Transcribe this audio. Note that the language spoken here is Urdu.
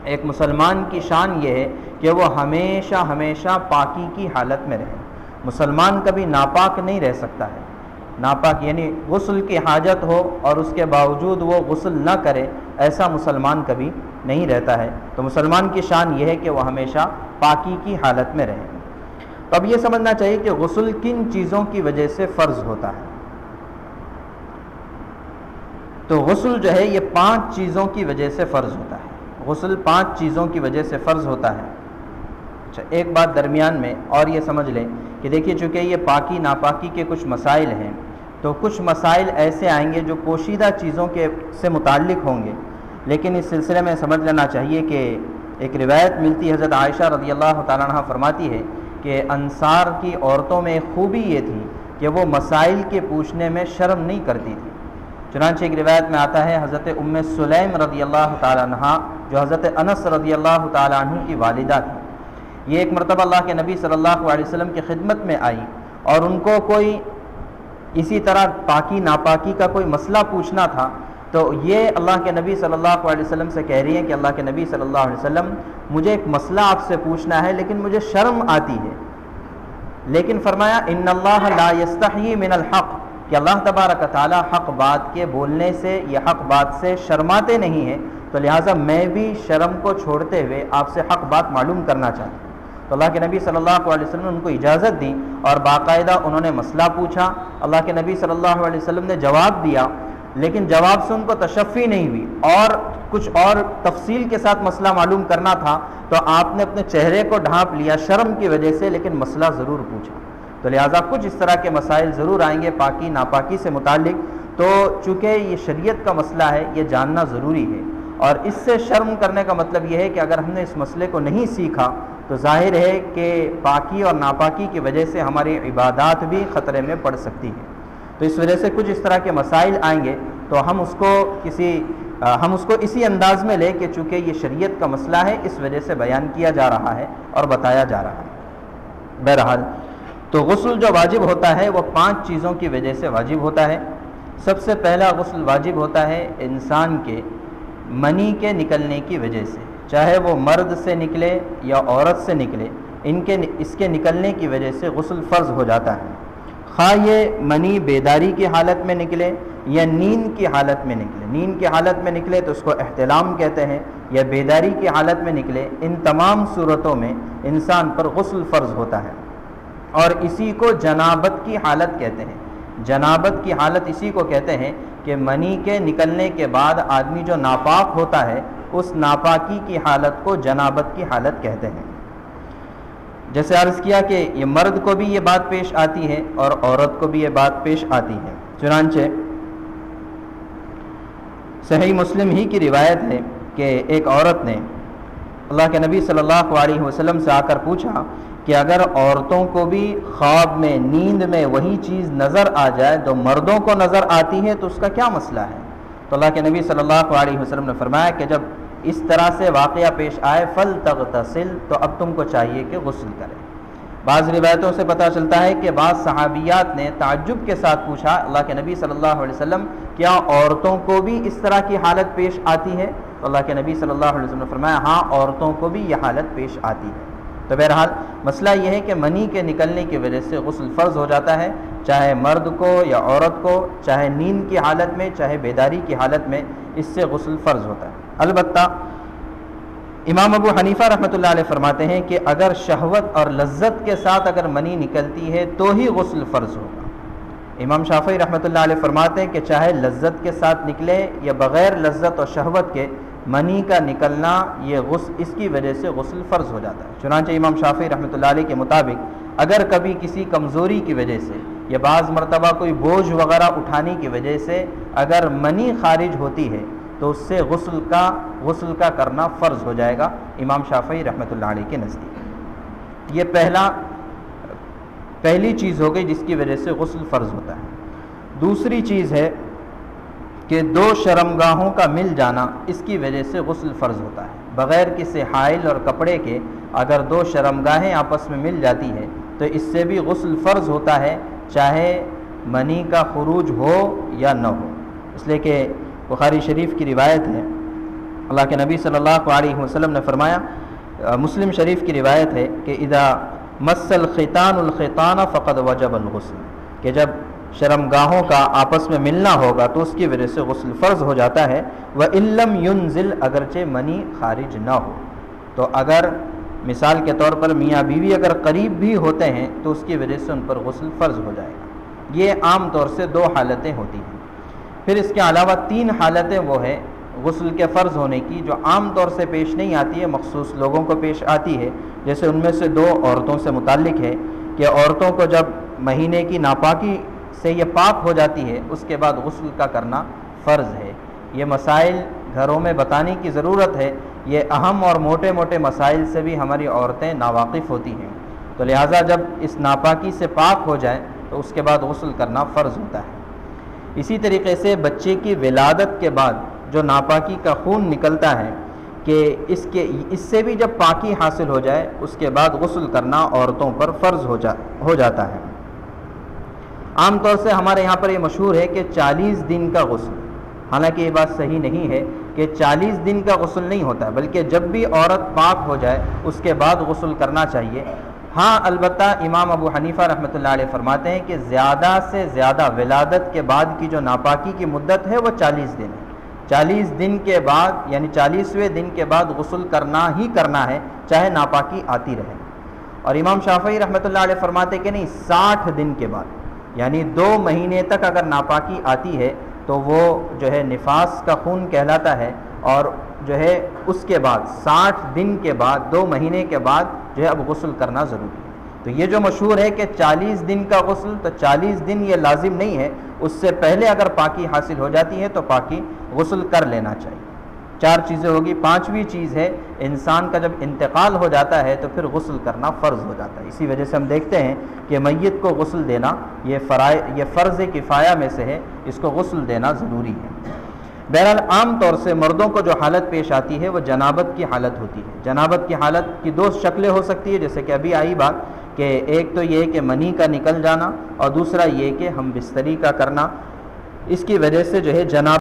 ایک مسلمان کی شان یہ ہے کہ وہ ہمیشہ ہمیشہ پاکی کی حالت میں رہے۔ مسلمان کبھی ناپاک نہیں رہ سکتا ہے، ناپاک یعنی غسل کی حاجت ہو اور اس کے باوجود وہ غسل نہ کرے، ایسا مسلمان کبھی نہیں رہتا ہے۔ تو مسلمان کی شان یہ ہے کہ وہ ہمیشہ پاکی کی حالت میں رہے۔ تو اب یہ سمجھنا چاہیے کہ غسل کن چیزوں کی وجہ سے فرض ہوتا ہے۔ تو غسل جو ہے یہ 5 چیزوں کی وجہ سے فرض ہوتا ہے۔ غسل 5 چیزوں کی وجہ سے فرض ہوتا ہے۔ اچھا، ایک بات درمیان میں اور یہ سمجھ لیں کہ دیکھیے چونکہ یہ پاکی ناپاکی کے کچھ مسائل ہیں، تو کچھ مسائل ایسے آئیں گے جو پوشیدہ چیزوں سے متعلق ہوں گے، لیکن اس سلسلے میں سمجھ لینا چاہیے کہ ایک روایت ملتی ہے، حضرت عائشہ رضی اللہ تعالیٰ عنہ فرماتی ہے کہ انصار کی عورتوں میں خوبی یہ تھی کہ وہ مسائل کے پوچھنے میں شرم نہیں کرتی تھی۔ چنانچہ ایک روایت میں آتا ہے حضرت ام سلیم رضی اللہ تعالیٰ عنہ جو حضرت انس رضی اللہ تعالیٰ عنہ کی والدہ تھی، یہ ایک مرتبہ اللہ کے نبی صلی اللہ علیہ وسلم کی خدمت میں آئی اور ان کو کوئی اسی طرح پاکی ناپاکی کا کوئی مسئلہ پوچھنا تھا۔ تو یہ اللہ کے نبی صلی اللہ علیہ وسلم سے کہہ رہی ہیں کہ اللہ کے نبی صلی اللہ علیہ وسلم مجھے ایک مسئلہ آپ سے پوچھنا ہے لیکن مجھے شرم آتی ہے، لیکن فرمایا ان اللہ لا یستحیی من الحق، کہ اللہ تبارک تعالیٰ حق بات کے بولنے سے یا حق بات سے شرماتے نہیں ہیں، تو لہٰذا میں بھی شرم کو چھوڑتے ہوئے آپ سے حق بات معلوم کرنا چاہتا ہوں۔ تو اللہ کے نبی صلی اللہ علیہ وسلم نے ان کو اجازت دی اور باقاعدہ انہوں نے مسئلہ پوچھا۔ اللہ کے نبی صلی اللہ علیہ وسلم نے جواب دیا، لیکن جواب سے ان کو تشفی نہیں ہوئی اور کچھ اور تفصیل کے ساتھ مسئلہ معلوم کرنا تھا، تو آپ نے اپنے چہرے کو ڈھانپ لیا شرم کی وجہ سے، لیکن مسئلہ ضرور پوچھا۔ تو لہٰذا کچھ اس طرح کے مسائل ضرور آئیں گے پاکی ناپاکی سے متعلق، تو چونکہ یہ شریعت کا مسئلہ ہے یہ جاننا ضروری ہے، اور اس سے شرم کرنے کا مطلب یہ ہے کہ اگر ہم نے اس مسئلے کو نہیں سیکھا تو ظاہر ہے کہ پاکی اور ناپاکی کی وجہ سے ہماری عبادات بھی خطرے میں پڑ سکتی ہیں۔ تو اس وجہ سے کچھ اس طرح کے مسائل آئیں گے تو ہم اس کو اسی انداز میں لیں کہ چونکہ یہ شریعت کا مسئلہ ہے اس وجہ سے بیان کیا جا رہا ہے اور بتایا جا رہا ہے۔ بہرحال تو غسل جو واجب ہوتا ہے وہ 5 چیزوں کی وجہ سے واجب ہوتا ہے۔ سب سے پہلا غسل واجب ہوتا ہے انسان کے منی کے نکلنے کی وجہ سے، چاہے وہ مرد سے نکلے یا عورت سے نکلے، اس کے نکلنے کی وجہ سے غسل فرض ہو جاتا ہے۔ خواہ یہ منی بیداری کی حالت میں نکلے یا نیند کی حالت میں نکلے، نیند کی حالت میں نکلے تو اس کو احتلام کہتے ہیں، یا بیداری کی حالت میں نکلے، ان تمام صورتوں میں انسان پر غسل فرض ہوتا ہے، اور اسی کو جنابت کی حالت کہتے ہیں۔ جنابت کی حالت اسی کو کہتے ہیں کہ منی کے نکلنے کے بعد آدمی جو ناپاک ہوتا ہے اس ناپاکی کی حالت کو جنابت کی حالت کہتے ہیں۔ جیسے عرض کیا کہ یہ مرد کو بھی یہ بات پیش آتی ہے اور عورت کو بھی یہ بات پیش آتی ہے۔ چنانچہ صحیح مسلم ہی کی روایت ہے کہ ایک عورت نے اللہ کے نبی صلی اللہ علیہ وسلم سے آ کر پوچھا کہ اگر عورتوں کو بھی خواب میں نیند میں وہی چیز نظر آ جائے جو مردوں کو نظر آتی ہے تو اس کا کیا مسئلہ ہے؟ تو اللہ کے نبی صلی اللہ علیہ وسلم نے فرمایا کہ جب اس طرح سے واقعہ پیش آئے فَلْتَغْتَسِلْ، تو اب تم کو چاہیے کہ غسل کرے۔ بعض روایتوں سے پتہ چلتا ہے کہ بعض صحابیات نے تعجب کے ساتھ پوچھا اللہ کے نبی صلی اللہ علیہ وسلم کیا عورتوں کو بھی اس طرح کی حالت پیش آتی ہے؟ تو اللہ کے نبی صلی اللہ علیہ وسلم نے فرمایا ہاں، عورتوں کو بھی یہ حالت پیش آتی ہے۔ تو بہرحال مسئلہ یہ ہے کہ منی کے نکلنے کی وجہ سے غسل فرض ہو جاتا ہے، چاہے مرد کو یا عورت کو، چاہے نیند کی حالت میں چاہے بیداری کی حالت میں، اس سے غسل فرض ہوتا ہے۔ البتہ امام ابو حنیفہ رحمۃ اللہ علیہ فرماتے ہیں کہ اگر شہوت اور لذت کے ساتھ اگر منی نکلتی ہے تو ہی غسل فرض ہوگا۔ امام شافعی رحمۃ اللہ علیہ فرماتے ہیں کہ چاہے لذت کے ساتھ نکلے یا بغیر لذت اور شہوت کے، منی کا نکلنا یہ اس کی وجہ سے غسل فرض ہو جاتا ہے۔ چنانچہ امام شافعی رحمۃ اللہ علیہ کے مطابق اگر کبھی کسی کمزوری کی وجہ سے یا بعض مرتبہ کوئی بوجھ وغیرہ اٹھانے کی وجہ سے اگر منی خارج ہوتی ہے تو اس سے غسل کا کرنا فرض ہو جائے گا امام شافعی رحمۃ اللہ علیہ کے نزدیک۔ یہ پہلی چیز ہو گئی جس کی وجہ سے غسل فرض ہوتا ہے۔ دوسری چیز ہے کہ 2 شرمگاہوں کا مل جانا، اس کی وجہ سے غسل فرض ہوتا ہے۔ بغیر کسی حائل اور کپڑے کے اگر 2 شرمگاہیں آپس میں مل جاتی ہے تو اس سے بھی غسل فرض ہوتا ہے، چاہے منی کا خروج ہو یا نہ ہو۔ اس لیے کہ بخاری شریف کی روایت ہے اللہ کے نبی صلی اللہ علیہ وسلم نے فرمایا، مسلم شریف کی روایت ہے کہ اذا مس الختان الختان فقد وجب الغسل، کہ جب شرمگاہوں کا آپس میں ملنا ہوگا تو اس کی وجہ سے غسل فرض ہو جاتا ہے، وَإِن لَّمْ يُنزِلْ، اگرچہ منی خارج نہ ہو۔ تو اگر مثال کے طور پر میاں بیوی اگر قریب بھی ہوتے ہیں تو اس کی وجہ سے ان پر غسل فرض ہو جائے گا۔ یہ عام طور سے 2 حالتیں ہوتی ہیں۔ پھر اس کے علاوہ 3 حالتیں وہ ہیں غسل کے فرض ہونے کی جو عام طور سے پیش نہیں آتی ہے، مخصوص لوگوں کو پیش آتی ہے۔ جیسے ان میں سے 2 عورتوں سے متعلق ہے کہ عورتوں کو جب مہینے کی ناپاکی سے یہ پاک ہو جاتی ہے اس کے بعد غسل کا کرنا فرض ہے۔ یہ مسائل گھروں میں بتانے کی ضرورت ہے، یہ اہم اور موٹے موٹے مسائل سے بھی ہماری عورتیں ناواقف ہوتی ہیں، تو لہٰذا جب اس ناپاکی سے پاک ہو جائیں تو اس کے بعد غسل کرنا فرض ہوتا ہے۔ اسی طریقے سے بچے کی ولادت کے بعد جو ناپاکی کا خون نکلتا ہے کہ اس سے بھی جب پاکی حاصل ہو جائے اس کے بعد غسل کرنا عورتوں پر فرض ہو جاتا ہے۔ عام طور سے ہمارے یہاں پر یہ مشہور ہے کہ 40 دن کا غسل، حالانکہ یہ بات صحیح نہیں ہے کہ 40 دن کا غسل نہیں ہوتا ہے، بلکہ جب بھی عورت پاک ہو جائے اس کے بعد غسل کرنا چاہیے۔ ہاں البتہ امام ابو حنیفہ رحمۃ اللہ علیہ فرماتے ہیں کہ زیادہ سے زیادہ ولادت کے بعد کی جو ناپاکی کی مدت ہے وہ 40 دن ہے۔ 40 دن کے بعد یعنی 40ویں دن کے بعد غسل کرنا ہی کرنا ہے، چاہے ناپاکی آتی رہے۔ اور امام شافعی رحمۃ اللہ علیہ فرماتے ہیں کہ نہیں، 60 دن کے بعد یعنی 2 مہینے تک اگر ناپاکی آتی ہے تو وہ جو ہے نفاس کا خون کہلاتا ہے، اور جو ہے اس کے بعد 60 دن کے بعد 2 مہینے کے بعد جو ہے اب غسل کرنا ضروری ہے۔ تو یہ جو مشہور ہے کہ 40 دن کا غسل، تو 40 دن یہ لازم نہیں ہے، اس سے پہلے اگر پاکی حاصل ہو جاتی ہے تو پاکی غسل کر لینا چاہیے۔ 4 چیزیں ہوگی، 5ویں چیز ہے انسان کا جب انتقال ہو جاتا ہے تو پھر غسل کرنا فرض ہو جاتا ہے۔ اسی وجہ سے ہم دیکھتے ہیں کہ میت کو غسل دینا یہ فرض کفایہ میں سے ہے، اس کو غسل دینا ضروری ہے۔ بہرحال عام طور سے مردوں کو جو حالت پیش آتی ہے وہ جنابت کی حالت ہوتی ہے۔ جنابت کی حالت کی 2 شکلیں ہو سکتی ہے، جیسے کہ ابھی آئی بات کہ ایک تو یہ کہ منی کا نکل جانا، اور دوسرا یہ کہ ہم بستری کا کرنا، اس کی وجہ سے جو ہے جنابت